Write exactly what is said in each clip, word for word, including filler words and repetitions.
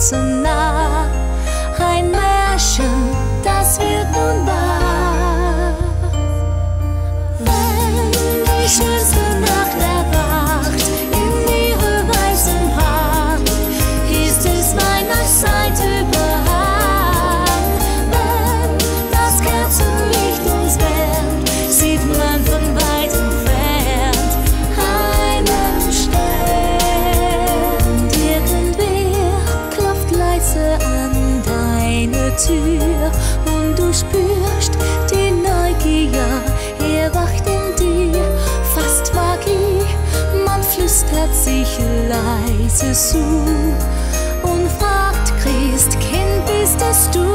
Herzen nah. Ein Märchen, das wird nun wahr. Wenn die schönste Nacht erwacht in ihre weißen Pracht, ist es Weihnachtszeit überall. Wenn das Kerzenlicht uns wärmt, sieht man von weit entfernt einen Stern. Irgendwer klopft leise an deine Tür und du spürst die Neugier, er wacht in dir, fast Magie. Man flüstert sich leise zu und fragt: Christkind, bist es du?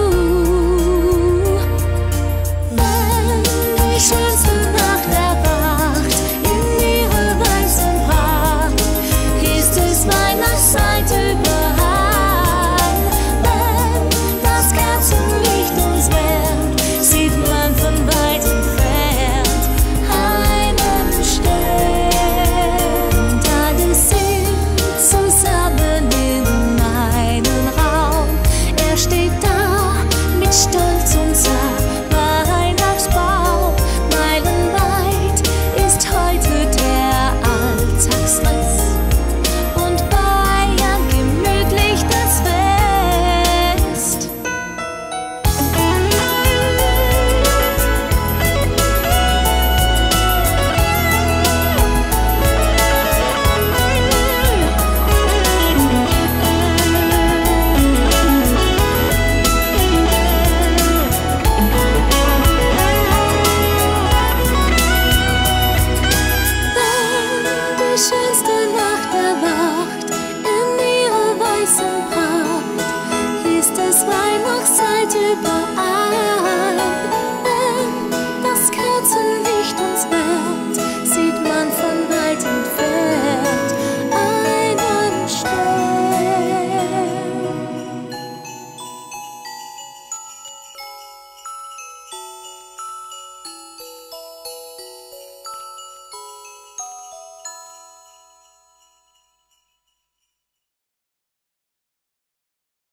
Wenn die schönste Nacht erwacht in ihre weißen Pracht, ist es Weihnachtszeit überall. Wenn das Kerzenlicht uns wärmt, sieht man von weit entfernt einen Stern. Alle sind zusammen in einem Raum. Er steht da mit Stolz, unser Weihnachtsbaum. Meilenweit ist heute der Alltagsstress und feiern gemütlich das Fest. Wenn die schönste Nacht erwacht in ihre weißen Pracht, ist es Weihnachtszeit überall.